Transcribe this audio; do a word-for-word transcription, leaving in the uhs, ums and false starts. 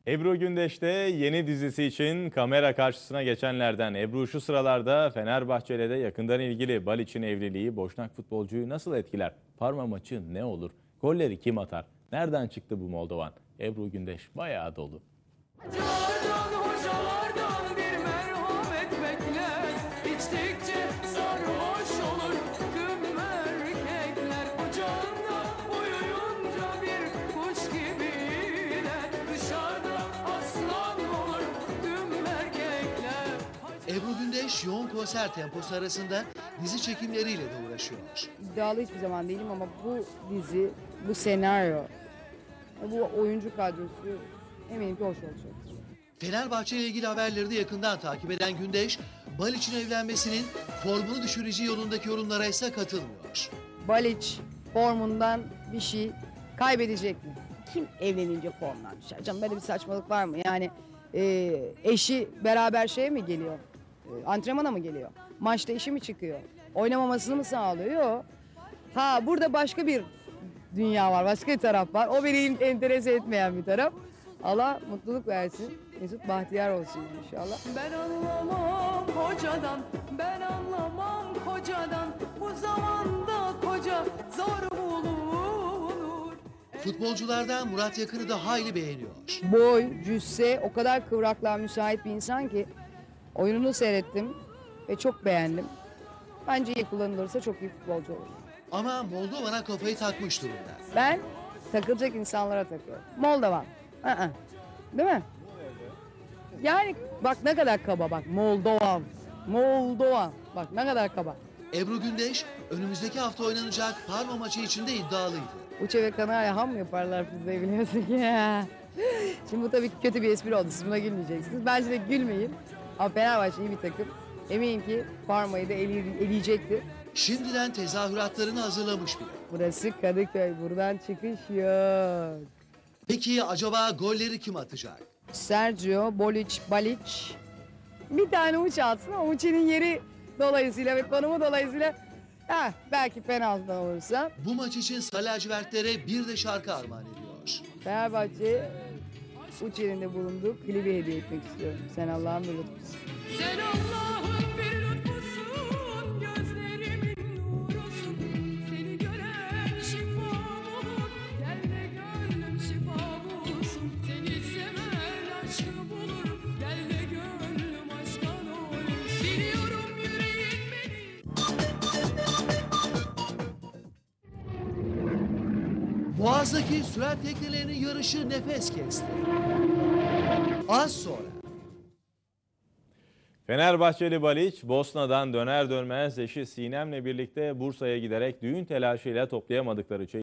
Ebru Gündeş de yeni dizisi için kamera karşısına geçenlerden. Ebru şu sıralarda Fenerbahçe ile de yakından ilgili. Baliç'in evliliği Boşnak futbolcuyu nasıl etkiler? Parma maçı ne olur? Golleri kim atar? Nereden çıktı bu Moldovan? Ebru Gündeş bayağı dolu. Hocalardan, hocalardan bir merhamet bekler. İçtikçe sarhoş olur tüm erkekler. Ocağında uyuyunca bir kuş gibiler. Dışarıda aslan olur tüm erkekler. Ebru Gündeş yoğun konser temposu arasında dizi çekimleriyle de uğraşıyor. İddialı hiçbir zaman değilim ama bu dizi, bu senaryo, bu oyuncu kadrosu eminim ki hoş olacak. Fenerbahçe ile ilgili haberleri de yakından takip eden Gündeş, Baliç'in evlenmesinin formunu düşüreceği yolundaki yorumlara ise katılmıyor. Baliç formundan bir şey kaybedecek mi? Kim evlenince formdan düşer? Canım böyle bir saçmalık var mı? Yani e, eşi beraber şeye mi geliyor? E, antrenmana mı geliyor? Maçta işi mi çıkıyor? Oynamamasını mı sağlıyor? Yok. Ha burada başka bir dünya var, başka bir taraf var. O beni enterese etmeyen bir taraf. Allah mutluluk versin. Mesut bahtiyar olsun inşallah. Ben anlamam kocadan, ben anlamam kocadan. Bu zamanda koca zor bulunur. Futbolculardan Murat Yakın'ı da hayli beğeniyor. Boy, cüsse, o kadar kıvraklığa müsait bir insan ki oyununu seyrettim ve çok beğendim. Bence iyi kullanılırsa çok iyi futbolcu olur. Ama Moldovan'a kafayı takmış durumda. Ben takılacak insanlara takıyorum. Moldovan. Aa, değil mi? Yani bak ne kadar kaba bak. Moldovan. Moldovan. Bak ne kadar kaba. Ebru Gündeş önümüzdeki hafta oynanacak Parma maçı için de iddialıydı. Uçe ve Kanarya ham mı yaparlar bizde biliyorsun ki ya. Şimdi bu tabii ki kötü bir espri oldu. Siz buna gülmeyeceksiniz. Bence de gülmeyin. Ama Fenerbahçe iyi bir takım. Eminim ki Parma'yı da ele- eleyecektir. Şimdiden tezahüratlarını hazırlamış bile. Burası Kadıköy. Buradan çıkış yok. Peki acaba golleri kim atacak? Sergio, Bolic, Balic. Bir tane uç atsın ama uçinin yeri dolayısıyla ve konumu dolayısıyla ha, belki penaltıdan olursa Bu maç için Sarı lacivertlere bir de şarkı armağan ediyor. Fenerbahçe uçinin de bulunduğu klibi hediye etmek istiyorum. Sen Allah'ın bir lütfusun. Sen Allah'ın bir lütfusun, gözlerimin nurusun. Seni gören şifa bulur, gel de gönlüm şifa bulsun. Seni seven aşkı bulur, gel de gönlüm aşka doysun. Biliyorum yüreğin beni. Boğaz'daki sürat teknelerinin yarışı nefes kesti. Az sonra Fenerbahçeli Baliç, Bosna'dan döner dönmez eşi Sinem'le birlikte Bursa'ya giderek düğün telaşıyla toplayamadıkları